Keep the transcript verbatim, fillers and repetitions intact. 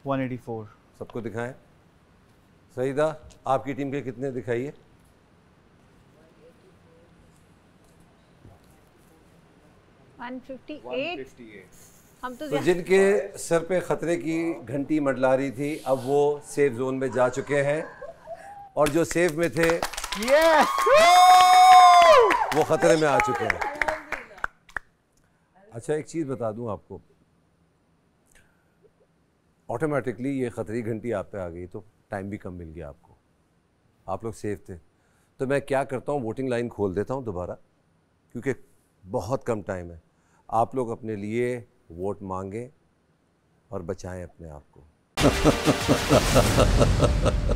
One eighty four. सबको दिखाएं। सईदा, आपकी टीम के कितने दिखाइए? One fifty eight. हम तो, तो जिनके सर पे खतरे की घंटी मंडला रही थी अब वो सेफ जोन में जा चुके हैं, और जो सेफ में थे yes! वो खतरे में आ चुके हैं। अच्छा, एक चीज़ बता दूं आपको, ऑटोमेटिकली ये खतरी घंटी आप पे आ गई तो टाइम भी कम मिल गया आपको, आप लोग सेफ थे। तो मैं क्या करता हूँ, वोटिंग लाइन खोल देता हूँ दोबारा, क्योंकि बहुत कम टाइम है। आप लोग अपने लिए वोट मांगें और बचाएं अपने आप को।